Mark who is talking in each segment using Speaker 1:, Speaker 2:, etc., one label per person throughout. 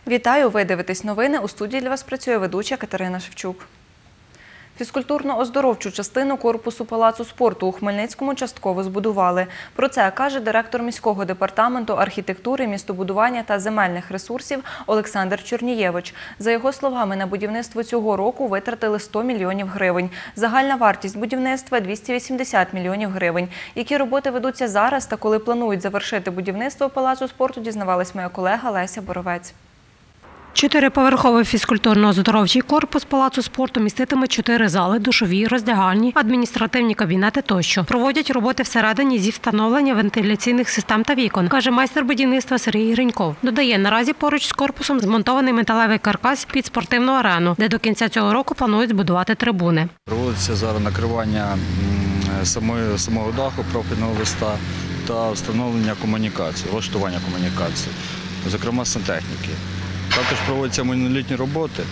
Speaker 1: Вітаю! Ви дивитесь новини. У студії для вас працює ведуча Катерина Шевчук. Фізкультурно-оздоровчу частину корпусу Палацу спорту у Хмельницькому частково збудували. Про це каже директор міського департаменту архітектури, містобудування та земельних ресурсів Олександр Чернієвич. За його словами, на будівництво цього року витратили 100 мільйонів гривень. Загальна вартість будівництва – 280 мільйонів гривень. Які роботи ведуться зараз та коли планують завершити будівництво Палацу спорту, дізнавалась моя колега Леся Боровець.
Speaker 2: Чотириповерховий фізкультурно-оздоровчий корпус Палацу спорту міститиме 4 зали, душові, роздягальні, адміністративні кабінети тощо. Проводять роботи всередині зі встановлення вентиляційних систем та вікон, каже майстер будівництва Сергій Гриньков. Додає, наразі поруч з корпусом змонтований металевий каркас під спортивну арену, де до кінця цього року планують збудувати трибуни.
Speaker 3: Проводиться зараз накривання самого даху, профільного листа та встановлення комунікацій, влаштування комунікацій, зокрема сантехніки. Також проводяться монолітні роботи.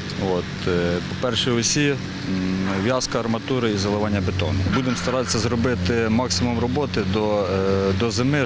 Speaker 3: По першій осі в'язка арматури і заливання бетону. Будемо старатися зробити максимум роботи до зими,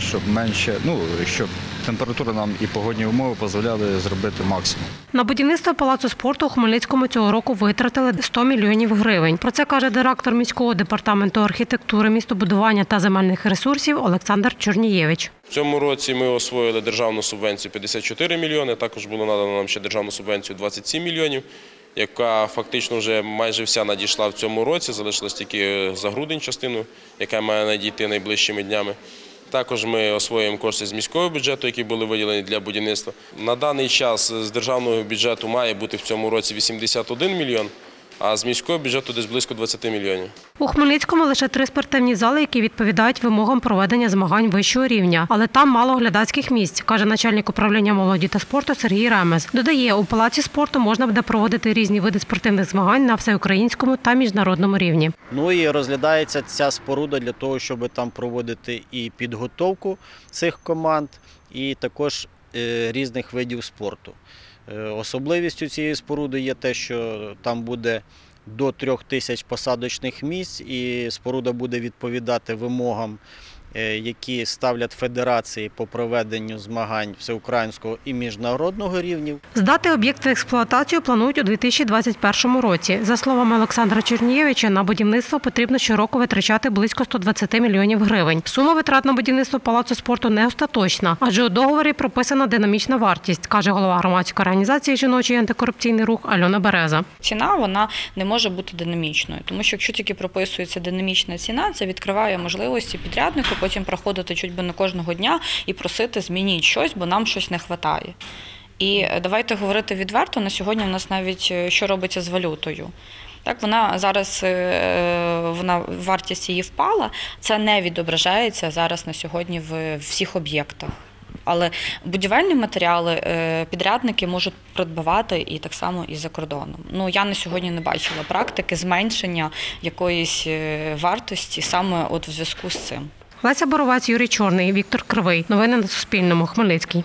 Speaker 3: щоб температура нам і погодні умови дозволяли зробити максимум.
Speaker 2: На будівництво Палацу спорту у Хмельницькому цього року витратили 100 мільйонів гривень. Про це каже директор міського департаменту архітектури, містобудування та земельних ресурсів Олександр Чернієвич.
Speaker 4: В цьому році ми освоїли державну субвенцію 54 мільйони, також було надано нам ще державну субвенцію 27 мільйонів, яка фактично вже майже вся надійшла в цьому році, залишилась тільки за грудень частину, яка має надійти найближчими днями. Також ми освоюємо кошти з міського бюджету, які були виділені для будівництва. На даний час з державного бюджету має бути в цьому році 81 мільйон, а з міського бюджету десь близько 20 мільйонів.
Speaker 2: У Хмельницькому лише 3 спортивні зали, які відповідають вимогам проведення змагань вищого рівня. Але там мало глядацьких місць, каже начальник управління молоді та спорту Сергій Ремес. Додає, у Палаці спорту можна буде проводити різні види спортивних змагань на всеукраїнському та міжнародному рівні.
Speaker 5: І розглядається ця споруда для того, щоб там проводити і підготовку цих команд, і також різних видів спорту. Особливістю цієї споруди є те, що там буде до 3000 посадочних місць і споруда буде відповідати вимогам, які ставлять федерації по проведенню змагань всеукраїнського і міжнародного рівнів.
Speaker 2: Здати об'єкт в експлуатацію планують у 2021 році. За словами Олександра Чернієвича, на будівництво потрібно щороку витрачати близько 120 мільйонів гривень. Сума витрат на будівництво Палацу спорту не остаточна, адже у договорі прописана динамічна вартість, каже голова громадської організації «Жіночий антикорупційний рух» Альона Береза.
Speaker 6: Ціна, вона не може бути динамічною, тому що якщо тільки прописується динамічна ціна, це відкриває можливості підряднику потім проходити чуть би не кожного дня і просити змініть щось, бо нам щось не вистачає. І давайте говорити відверто, на сьогодні в нас навіть що робиться з валютою. Так, вона зараз, вартість її впала, це не відображається зараз на сьогодні в всіх об'єктах. Але будівельні матеріали підрядники можуть придбавати і так само і за кордоном. Я на сьогодні не бачила практики зменшення якоїсь вартості саме в зв'язку з цим.
Speaker 2: Леся Боровець, Юрій Чорний, Віктор Кривий. Новини на Суспільному. Хмельницький.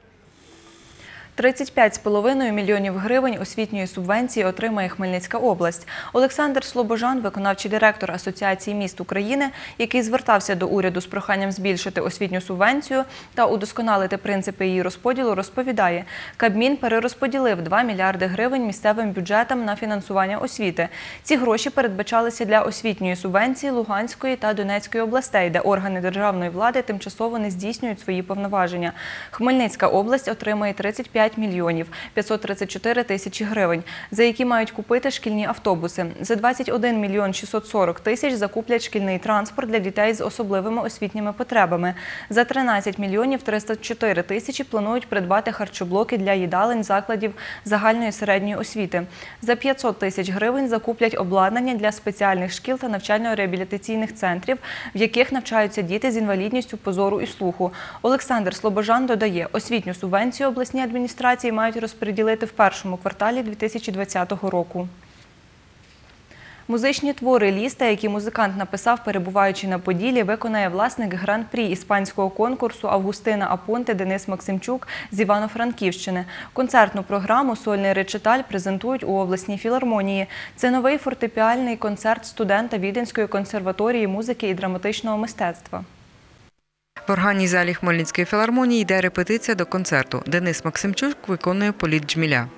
Speaker 1: 35,5 мільйонів гривень освітньої субвенції отримає Хмельницька область. Олександр Слобожан, виконавчий директор Асоціації міст України, який звертався до уряду з проханням збільшити освітню субвенцію та удосконалити принципи її розподілу, розповідає, Кабмін перерозподілив 2 мільярди гривень місцевим бюджетам на фінансування освіти. Ці гроші передбачалися для освітньої субвенції Луганської та Донецької областей, де органи державної влади тимчасово не здійснюють свої повноваження. Хмельницька область отримає 35 мільйонів 534 тисячі гривень, за які мають купити шкільні автобуси. За 21 мільйон 640 тисяч закуплять шкільний транспорт для дітей з особливими освітніми потребами. За 13 мільйонів 304 тисячі планують придбати харчоблоки для їдалень закладів загальної середньої освіти. За 500 тисяч гривень закуплять обладнання для спеціальних шкіл та навчально-реабілітаційних центрів, в яких навчаються діти з інвалідністю по зору і слуху. Олександр Слобожан додає, освітню субвенцію обласні адміністрації мають розподілити в першому кварталі 2020 року. Музичні твори Ліста, які музикант написав, перебуваючи на Поділлі, виконає власник гран-прі іспанського конкурсу Августина Апонте Денис Максимчук з Івано-Франківщини. Концертну програму «Сольний речиталь» презентують у обласній філармонії. Це новий фортепіальний концерт студента Віденської консерваторії музики і драматичного мистецтва.
Speaker 7: В органній залі Хмельницької філармонії йде репетиція до концерту. Денис Максимчук виконує «Політ Джміля».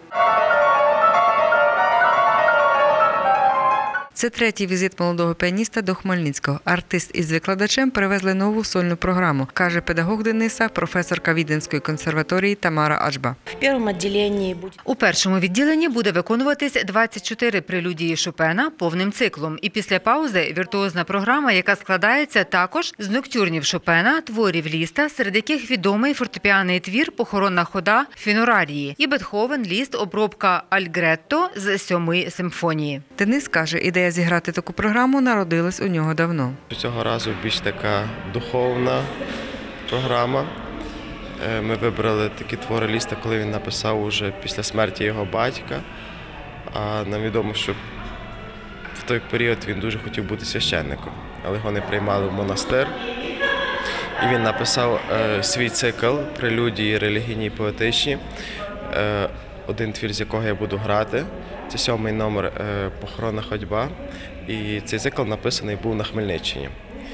Speaker 7: Це третій візит молодого піаніста до Хмельницького. Артист із викладачем привезли нову сольну програму, каже педагог Дениса, професорка Віденської консерваторії Тамара Аджба.
Speaker 8: У першому відділенні буде виконуватись 24 прелюдії Шопена повним циклом. І після паузи віртуозна програма, яка складається також з ноктюрнів Шопена, творів Ліста, серед яких відомий фортепіаний твір «Похоронна хода» Фінорарії і Бетховен, Ліст, обробка Альгретто з 7-ї симфонії.
Speaker 7: Денис каже, ідея зіграти таку програму народилась у нього давно.
Speaker 9: Цього разу більш така духовна програма. Ми вибрали такі твори Ліста, коли він написав уже після смерті його батька. А нам відомо, що в той період він дуже хотів бути священником, але його не приймали в монастир. І він написав свій цикл прелюдії релігійні і поетичні, один твір, з якого я буду грати. Це 7-й номер «Похоронна ходьба». І цей цикл написаний був на Хмельниччині.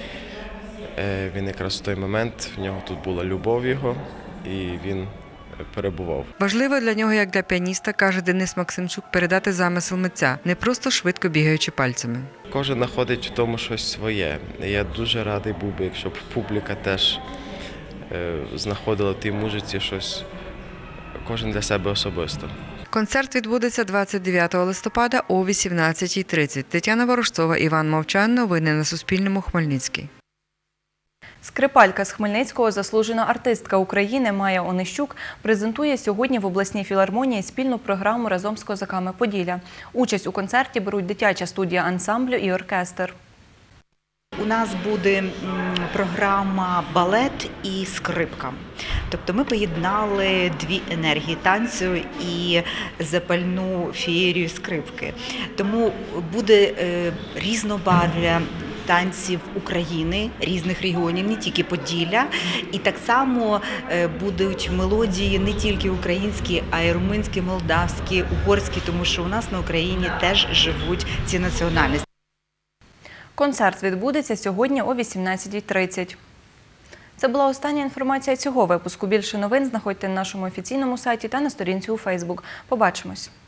Speaker 9: Він якраз в той момент, в нього тут була любов його, і він перебував.
Speaker 7: Важливо для нього, як для піаніста, каже Денис Максимчук, передати замисел митця, не просто швидко бігаючи пальцями.
Speaker 9: Кожен знаходить в тому щось своє. Я дуже радий був би, якщо б публіка теж знаходила в тій музиці щось, кожен для себе особисто.
Speaker 7: Концерт відбудеться 29 листопада о 18:30. Тетяна Ворожцова, Іван Мовчан. Новини на Суспільному. Хмельницький.
Speaker 1: Скрипалька з Хмельницького, заслужена артистка України Майя Онищук презентує сьогодні в обласній філармонії спільну програму разом з козаками Поділля. Участь у концерті беруть дитяча студія ансамблю і оркестр.
Speaker 10: У нас буде програма балет і скрипка. Тобто ми поєднали дві енергії танцю і запальну феєрію скрипки. Тому буде різнобарв'я танців України, різних регіонів, не тільки Поділля. І так само будуть мелодії не тільки українські, а й румунські, молдавські, угорські, тому що у нас на Україні теж живуть ці національності.
Speaker 1: Концерт відбудеться сьогодні о 18:30. Це була остання інформація цього випуску. Більше новин знаходьте на нашому офіційному сайті та на сторінці у Фейсбук. Побачимось!